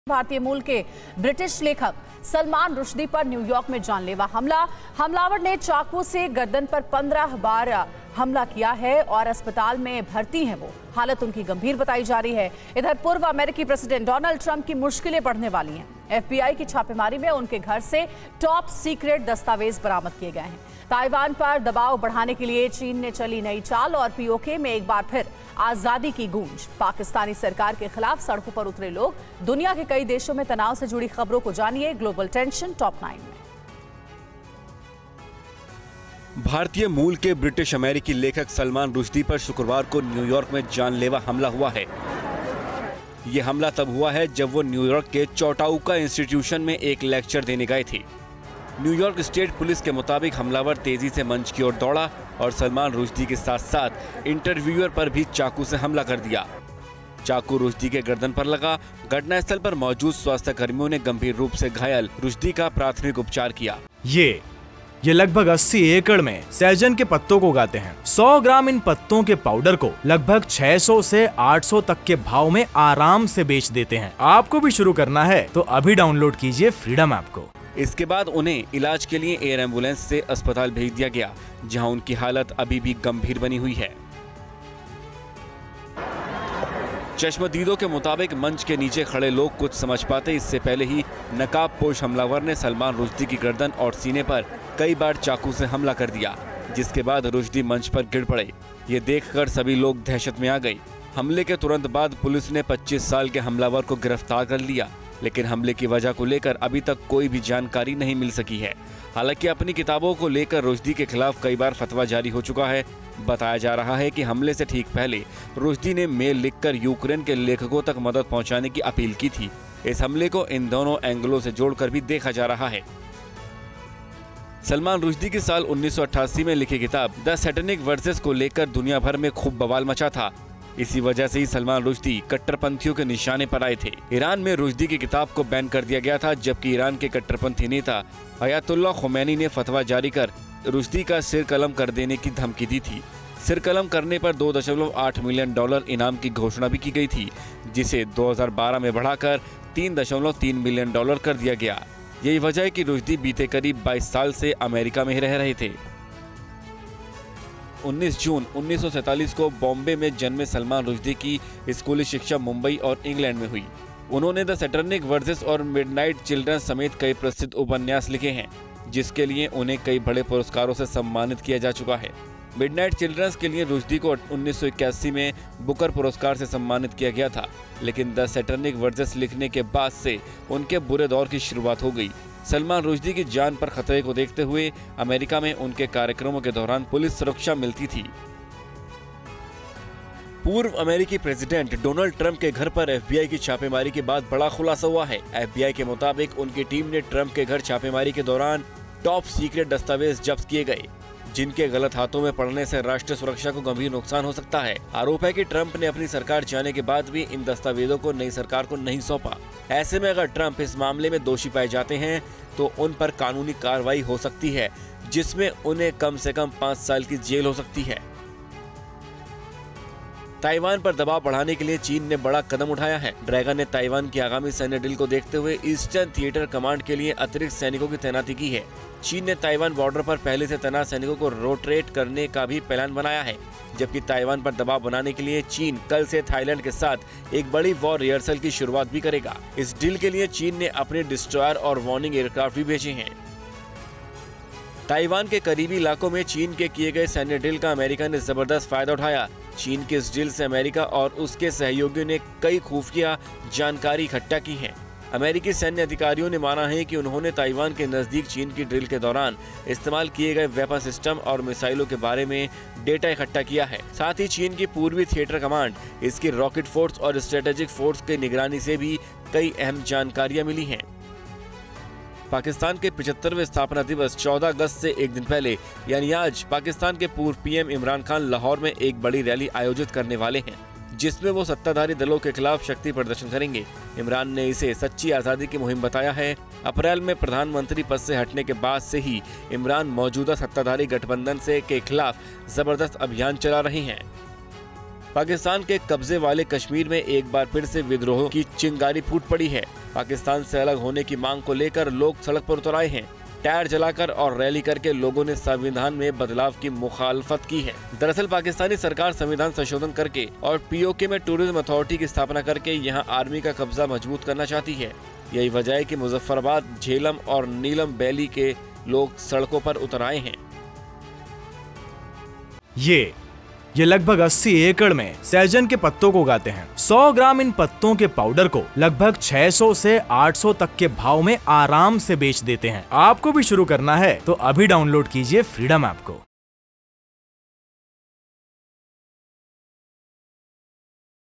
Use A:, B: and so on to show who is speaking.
A: भारतीय मूल के ब्रिटिश लेखक सलमान रुश्दी पर न्यूयॉर्क में जानलेवा हमला। हमलावर ने चाकू से गर्दन पर 15 बार हमला किया है और अस्पताल में भर्ती हैं वो। हालत उनकी गंभीर बताई जा रही है। इधर पूर्व अमेरिकी प्रेसिडेंट डोनाल्ड ट्रंप की मुश्किलें बढ़ने वाली हैं। FBI की छापेमारी में उनके घर से टॉप सीक्रेट दस्तावेज बरामद किए गए हैं। ताइवान पर दबाव बढ़ाने के लिए चीन ने चली नई चाल और POK में एक बार फिर आजादी की गूंज। पाकिस्तानी सरकार के खिलाफ सड़कों पर उतरे लोग। दुनिया के कई देशों में तनाव से जुड़ी खबरों को जानिए ग्लोबल टेंशन टॉप 9 में।
B: भारतीय मूल के ब्रिटिश अमेरिकी लेखक सलमान रुश्दी पर शुक्रवार को न्यूयॉर्क में जानलेवा हमला हुआ है। ये हमला तब हुआ है जब वो न्यूयॉर्क के चौटाउका इंस्टीट्यूशन में एक लेक्चर देने गए थे। न्यूयॉर्क स्टेट पुलिस के मुताबिक हमलावर तेजी से मंच की ओर दौड़ा और सलमान रुश्दी के साथ साथ इंटरव्यूअर पर भी चाकू से हमला कर दिया। चाकू रुश्दी के गर्दन पर लगा। घटनास्थल पर मौजूद स्वास्थ्य कर्मियों ने गंभीर रूप से घायल रुश्दी का प्राथमिक उपचार किया।
C: ये लगभग 80 एकड़ में सहजन के पत्तों को उगाते हैं। 100 ग्राम इन पत्तों के पाउडर को लगभग 600 से 800 तक के भाव में आराम से बेच देते हैं। आपको भी शुरू करना है तो अभी डाउनलोड कीजिए फ्रीडम ऐप को।
B: इसके बाद उन्हें इलाज के लिए एयर एम्बुलेंस से अस्पताल भेज दिया गया, जहां उनकी हालत अभी भी गंभीर बनी हुई है। चश्मदीदों के मुताबिक मंच के नीचे खड़े लोग कुछ समझ पाते इससे पहले ही नकाबपोश हमलावर ने सलमान रुश्दी की गर्दन और सीने पर कई बार चाकू से हमला कर दिया, जिसके बाद रुश्दी मंच पर गिर पड़े। ये देखकर सभी लोग दहशत में आ गए। हमले के तुरंत बाद पुलिस ने 25 साल के हमलावर को गिरफ्तार कर लिया, लेकिन हमले की वजह को लेकर अभी तक कोई भी जानकारी नहीं मिल सकी है। हालांकि अपनी किताबों को लेकर रुश्दी के खिलाफ कई बार फतवा जारी हो चुका है। बताया जा रहा है कि हमले से ठीक पहले रुश्दी ने मेल लिखकर यूक्रेन के लेखकों तक मदद पहुंचाने की अपील की थी। इस हमले को इन दोनों एंगलों से जोड़कर भी देखा जा रहा है। सलमान रुश्दी की साल 1988 में लिखी किताब द सैटेनिक वर्सेस को लेकर दुनिया भर में खूब बवाल मचा था। इसी वजह से ही सलमान रुश्दी कट्टरपंथियों के निशाने पर आए थे। ईरान में रुश्दी की किताब को बैन कर दिया गया था, जबकि ईरान के कट्टरपंथी नेता अयातुल्लाह खुमैनी ने फतवा जारी कर रुश्दी का सिर कलम कर देने की धमकी दी थी। सिर कलम करने पर $2.8 मिलियन इनाम की घोषणा भी की गई थी, जिसे 2012 में बढ़ाकर $3.3 मिलियन कर दिया गया। यही वजह है कि रुश्दी बीते करीब 22 साल से अमेरिका में रह रहे थे। 19 जून 1947 को बॉम्बे में जन्मे सलमान रुश्दी की स्कूली शिक्षा मुंबई और इंग्लैंड में हुई। उन्होंने द सैटेनिक वर्सेस और मिडनाइट चिल्ड्रन समेत कई प्रसिद्ध उपन्यास लिखे हैं, जिसके लिए उन्हें कई बड़े पुरस्कारों से सम्मानित किया जा चुका है। मिडनाइट चिल्ड्रंस के लिए रुश्दी को 1981 में बुकर पुरस्कार से सम्मानित किया गया था, लेकिन द सैटेनिक वर्सेस लिखने के बाद से उनके बुरे दौर की शुरुआत हो गई। सलमान रुश्दी की जान पर खतरे को देखते हुए अमेरिका में उनके कार्यक्रमों के दौरान पुलिस सुरक्षा मिलती थी। पूर्व अमेरिकी प्रेसिडेंट डोनाल्ड ट्रंप के घर पर FBI की छापेमारी के बाद बड़ा खुलासा हुआ है। FBI के मुताबिक उनकी टीम ने ट्रंप के घर छापेमारी के दौरान टॉप सीक्रेट दस्तावेज जब्त किए गए, जिनके गलत हाथों में पड़ने से राष्ट्रीय सुरक्षा को गंभीर नुकसान हो सकता है। आरोप है कि ट्रंप ने अपनी सरकार जाने के बाद भी इन दस्तावेजों को नई सरकार को नहीं सौंपा। ऐसे में अगर ट्रंप इस मामले में दोषी पाए जाते हैं तो उन पर कानूनी कार्रवाई हो सकती है, जिसमें उन्हें कम से कम 5 साल की जेल हो सकती है। ताइवान पर दबाव बढ़ाने के लिए चीन ने बड़ा कदम उठाया है। ड्रैगन ने ताइवान की आगामी सैन्य डील को देखते हुए ईस्टर्न थिएटर कमांड के लिए अतिरिक्त सैनिकों की तैनाती की है। चीन ने ताइवान बॉर्डर पर पहले से तैनात सैनिकों को रोटेट करने का भी प्लान बनाया है, जबकि ताइवान पर दबाव बनाने के लिए चीन कल से थाईलैंड के साथ एक बड़ी वॉर रिहर्सल की शुरुआत भी करेगा। इस डील के लिए चीन ने अपने डिस्ट्रॉयर और वार्निंग एयरक्राफ्ट भी भेजे हैं। ताइवान के करीबी इलाकों में चीन के किए गए सैन्य डील का अमेरिका ने जबरदस्त फायदा उठाया। चीन के इस डील से अमेरिका और उसके सहयोगियों ने कई खुफिया जानकारी इकट्ठा की है। अमेरिकी सैन्य अधिकारियों ने माना है कि उन्होंने ताइवान के नजदीक चीन की ड्रिल के दौरान इस्तेमाल किए गए वेपन सिस्टम और मिसाइलों के बारे में डेटा इकट्ठा किया है। साथ ही चीन की पूर्वी थिएटर कमांड, इसकी रॉकेट फोर्स और स्ट्रेटेजिक फोर्स की निगरानी से भी कई अहम जानकारियां मिली हैं। पाकिस्तान के 75वें स्थापना दिवस 14 अगस्त से एक दिन पहले यानी आज पाकिस्तान के पूर्व PM इमरान खान लाहौर में एक बड़ी रैली आयोजित करने वाले हैं, जिसमें वो सत्ताधारी दलों के खिलाफ शक्ति प्रदर्शन करेंगे। इमरान ने इसे सच्ची आज़ादी की मुहिम बताया है। अप्रैल में प्रधानमंत्री पद से हटने के बाद से ही इमरान मौजूदा सत्ताधारी गठबंधन के खिलाफ जबरदस्त अभियान चला रहे हैं। पाकिस्तान के कब्जे वाले कश्मीर में एक बार फिर से विद्रोह की चिंगारी फूट पड़ी है। पाकिस्तान से अलग होने की मांग को लेकर लोग सड़क पर उतर आए हैं। टायर जलाकर और रैली करके लोगों ने संविधान में बदलाव की मुखालफत की है। दरअसल पाकिस्तानी सरकार संविधान संशोधन करके और पीओके में टूरिज्म अथॉरिटी की स्थापना करके यहां आर्मी का कब्जा मजबूत करना चाहती है। यही वजह है कि मुजफ्फराबाद, झेलम और नीलम वैली के लोग सड़कों पर उतर आए हैं।
C: ये लगभग 80 एकड़ में सहजन के पत्तों को उगाते हैं। 100 ग्राम इन पत्तों के पाउडर को लगभग 600 से 800 तक के भाव में आराम से बेच देते हैं। आपको भी शुरू करना है तो अभी डाउनलोड कीजिए फ्रीडम ऐप को।